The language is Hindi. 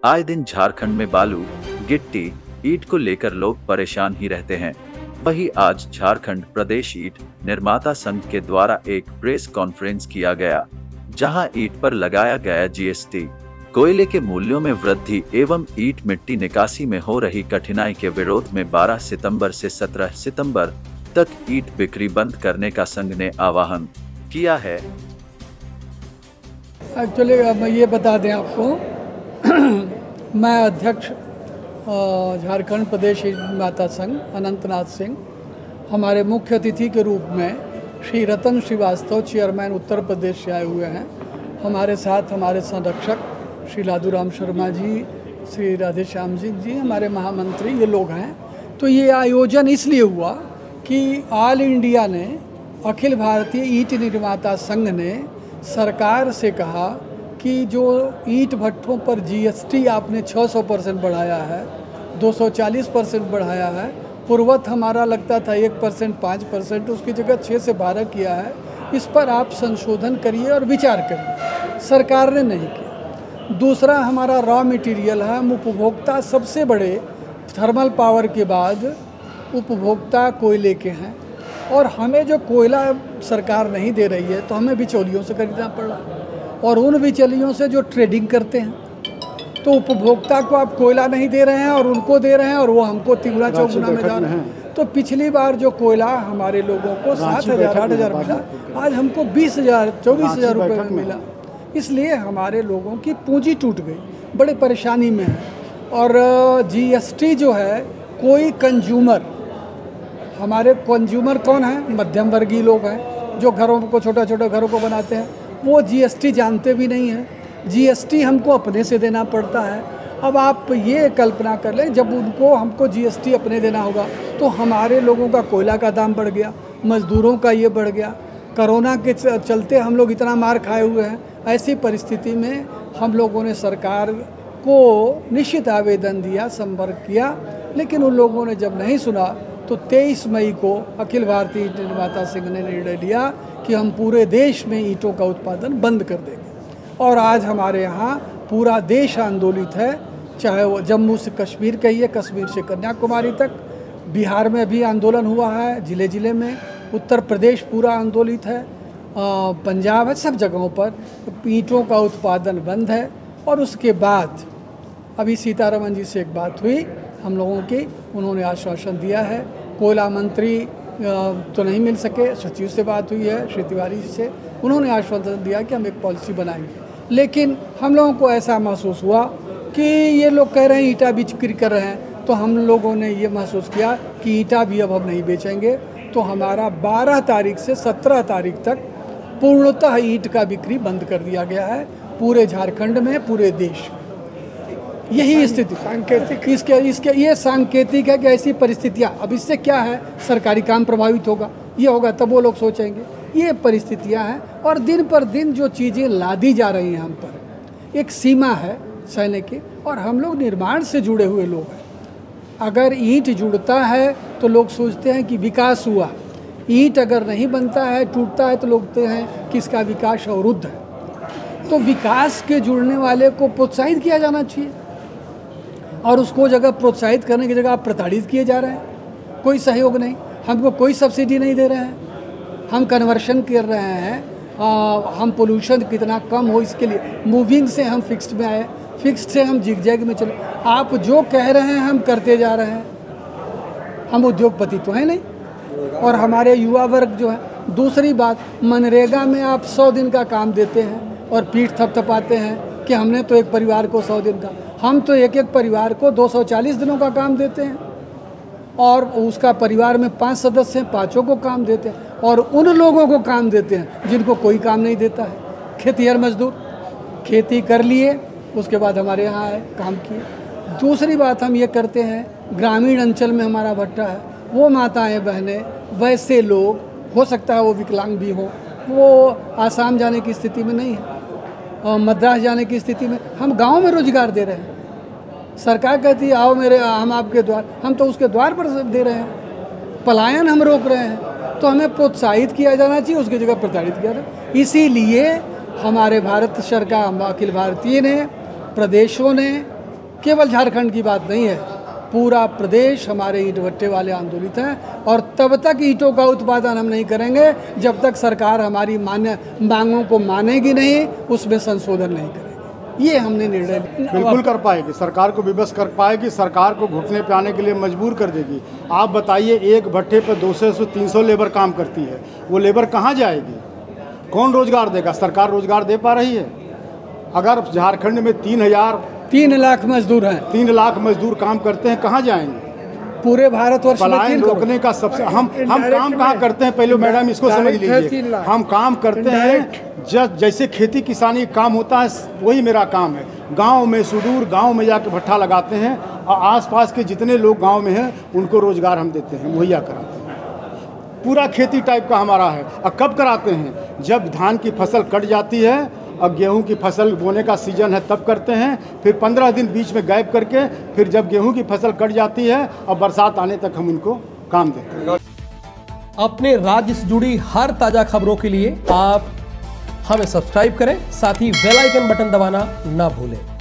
आए दिन झारखंड में बालू, गिट्टी, ईंट को लेकर लोग परेशान ही रहते हैं। वहीं आज झारखंड प्रदेश ईंट निर्माता संघ के द्वारा एक प्रेस कॉन्फ्रेंस किया गया, जहां ईंट पर लगाया गया जीएसटी, कोयले के मूल्यों में वृद्धि एवं ईंट मिट्टी निकासी में हो रही कठिनाई के विरोध में 12 सितंबर से 17 सितंबर तक ईंट बिक्री बंद करने का संघ ने आह्वान किया है। एक्चुअली मैं ये बता दें आपको मैं अध्यक्ष झारखंड प्रदेश निर्माता संघ अनंतनाथ सिंह, हमारे मुख्य अतिथि के रूप में श्री रतन श्रीवास्तव चेयरमैन उत्तर प्रदेश से आए हुए हैं। हमारे साथ हमारे संरक्षक श्री लादूराम शर्मा जी, श्री राधेश्याम जी हमारे महामंत्री, ये लोग हैं। तो ये आयोजन इसलिए हुआ कि ऑल इंडिया ने, अखिल भारतीय ईंट निर्माता संघ ने सरकार से कहा कि जो ईंट भट्ठों पर जीएसटी आपने 600% बढ़ाया है, 240% बढ़ाया है, पूर्वत हमारा लगता था 1% 5%, उसकी जगह 6 से 12 किया है, इस पर आप संशोधन करिए और विचार करिए। सरकार ने नहीं किया। दूसरा, हमारा रॉ मटेरियल है, हम उपभोक्ता सबसे बड़े थर्मल पावर के बाद उपभोक्ता कोयले के हैं, और हमें जो कोयला सरकार नहीं दे रही है तो हमें बिचौलियों से खरीदना पड़ रहा है, और उन बिचौलियों से जो ट्रेडिंग करते हैं। तो उपभोक्ता को आप कोयला नहीं दे रहे हैं और उनको दे रहे हैं, और वो हमको तिगुना चौगुना में जा रहे हैं। तो पिछली बार जो कोयला हमारे लोगों को 7,000 8,000 मिला, आज हमको 20,000 24,000 रुपये में मिला। इसलिए हमारे लोगों की पूंजी टूट गई, बड़े परेशानी में है। और जीएसटी जो है, कोई कंज्यूमर, हमारे कंज्यूमर कौन है? मध्यम वर्गीय लोग हैं जो घरों को, छोटा छोटा घरों को बनाते हैं, वो जीएसटी जानते भी नहीं हैं। जीएसटी हमको अपने से देना पड़ता है। अब आप ये कल्पना कर लें, जब उनको हमको जीएसटी अपने देना होगा तो हमारे लोगों का कोयला का दाम बढ़ गया, मज़दूरों का ये बढ़ गया, कोरोना के चलते हम लोग इतना मार खाए हुए हैं। ऐसी परिस्थिति में हम लोगों ने सरकार को निश्चित आवेदन दिया, संपर्क किया, लेकिन उन लोगों ने जब नहीं सुना तो 23 मई को अखिल भारतीय ईंट निर्माता संघ ने निर्णय लिया कि हम पूरे देश में ईंटों का उत्पादन बंद कर देंगे। और आज हमारे यहाँ पूरा देश आंदोलित है, चाहे वो जम्मू से कश्मीर कहिए, कश्मीर से कन्याकुमारी तक, बिहार में भी आंदोलन हुआ है, ज़िले ज़िले में, उत्तर प्रदेश पूरा आंदोलित है, पंजाब है, सब जगहों पर ईंटों का उत्पादन बंद है। और उसके बाद अभी सीतारमन जी से एक बात हुई हम लोगों की, उन्होंने आश्वासन दिया है। कोयला मंत्री तो नहीं मिल सके, सचिव से बात हुई है श्री तिवारी जी से, उन्होंने आश्वासन दिया कि हम एक पॉलिसी बनाएंगे। लेकिन हम लोगों को ऐसा महसूस हुआ कि ये लोग कह रहे हैं ईंटा बिक्री कर रहे हैं, तो हम लोगों ने ये महसूस किया कि ईंटा भी अब हम नहीं बेचेंगे। तो हमारा 12 तारीख से 17 तारीख तक पूर्णतः ईंट का बिक्री बंद कर दिया गया है, पूरे झारखंड में, पूरे देश में। यही स्थिति सांकेतिक, इसके ये सांकेतिक है कि ऐसी परिस्थितियाँ, अब इससे क्या है, सरकारी काम प्रभावित होगा, ये होगा तब वो लोग सोचेंगे। ये परिस्थितियाँ हैं, और दिन पर दिन जो चीज़ें लादी जा रही हैं हम पर, एक सीमा है सहने की, और हम लोग निर्माण से जुड़े हुए लोग हैं। अगर ईंट जुड़ता है तो लोग सोचते हैं कि विकास हुआ, ईंट अगर नहीं बनता है, टूटता है, तो लोग कहते हैं कि इसका विकास अवरुद्ध है। तो विकास के जुड़ने वाले को प्रोत्साहित किया जाना चाहिए, और उसको जगह प्रोत्साहित करने की जगह आप प्रताड़ित किए जा रहे हैं। कोई सहयोग नहीं, हमको कोई सब्सिडी नहीं दे रहे हैं, हम कन्वर्शन कर रहे हैं, हम पोल्यूशन कितना कम हो इसके लिए, मूविंग से हम फिक्स्ड में आए, फिक्स्ड से हम जिगजैग में चले। आप जो कह रहे हैं हम करते जा रहे हैं, हम उद्योगपति तो हैं नहीं, और हमारे युवा वर्ग जो है। दूसरी बात, मनरेगा में आप 100 दिन का काम देते हैं और पीठ थपथपाते हैं कि हमने तो एक परिवार को 100 दिन का, हम तो एक एक परिवार को 240 दिनों का काम देते हैं, और उसका परिवार में 5 सदस्य हैं, 5 को काम देते हैं, और उन लोगों को काम देते हैं जिनको कोई काम नहीं देता है। खेतिहर मजदूर खेती कर लिए, उसके बाद हमारे यहाँ आए, काम किए। दूसरी बात हम ये करते हैं, ग्रामीण अंचल में हमारा भट्टा है, वो माताएं बहनें, वैसे लोग, हो सकता है वो विकलांग भी हो, वो आसाम जाने की स्थिति में नहीं है, मद्रास जाने की स्थिति में, हम गांव में रोजगार दे रहे हैं। सरकार कहती है आओ मेरे, हम आपके द्वार, हम तो उसके द्वार पर दे रहे हैं। पलायन हम रोक रहे हैं, तो हमें प्रोत्साहित किया जाना चाहिए, उसकी जगह प्रताड़ित किया जाए। इसीलिए हमारे भारत सरकार, अखिल भारतीय ने, प्रदेशों ने केवल झारखंड की बात नहीं है, पूरा प्रदेश हमारे ईंट भट्टे वाले आंदोलित हैं और तब तक ईंटों का उत्पादन हम नहीं करेंगे जब तक सरकार हमारी मांगों को मानेगी नहीं, उसमें संशोधन नहीं करेगी। ये हमने निर्णय बिल्कुल कर पाएगी, सरकार को विवश कर पाएगी, सरकार को घुटने पे आने के लिए मजबूर कर देगी। आप बताइए, एक भट्टे पर 200 से 300 लेबर काम करती है, वो लेबर कहाँ जाएगी? कौन रोजगार देगा? सरकार रोजगार दे पा रही है? अगर झारखंड में 3 लाख मजदूर हैं, 3 लाख मजदूर काम करते हैं, कहाँ जाएंगे? पूरे भारतवर्ष में पलायन रोकने का सबसे हम काम कहाँ करते हैं? पहले मैडम इसको समझ लीजिए, हम काम करते हैं जैसे खेती किसानी काम होता है, वही मेरा काम है। गांव में, सुदूर गांव में जाके भट्ठा लगाते हैं और आसपास के जितने लोग गांव में हैं उनको रोजगार हम देते हैं, मुहैया कराते हैं। पूरा खेती टाइप का हमारा है। और कब कराते हैं? जब धान की फसल कट जाती है और गेहूं की फसल बोने का सीजन है तब करते हैं। फिर 15 दिन बीच में गैप करके फिर जब गेहूं की फसल कट जाती है और बरसात आने तक हम उनको काम देते हैं। अपने राज्य से जुड़ी हर ताजा खबरों के लिए आप हमें सब्सक्राइब करें, साथ ही बेल आइकन बटन दबाना ना भूलें।